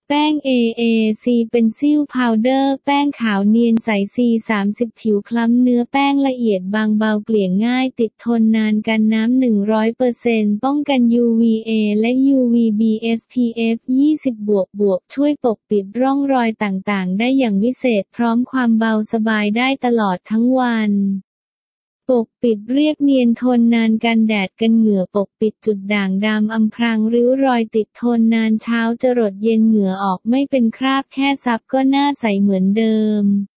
แป้ง AAC เป็นซิลพาวเดอร์แป้งขาวเนียนใส C30 ผิวคล้ำเนื้อแป้งละเอียดบางเบาเกลี่ยง่ายติดทนนานกันน้ำ 100% ป้องกัน UVA และ UVB SPF 20++ช่วยปกปิดร่องรอยต่างๆได้อย่างวิเศษพร้อมความเบาสบายได้ตลอดทั้งวันปกปิดเรียบเนียนทนนานกันแดดกันเหงื่อปกปิดจุดด่างดำอำพรางริ้วรอยติดทนนานเช้าจรดเย็นเหงื่อออกไม่เป็นคราบแค่ซับก็หน้าใสเหมือนเดิม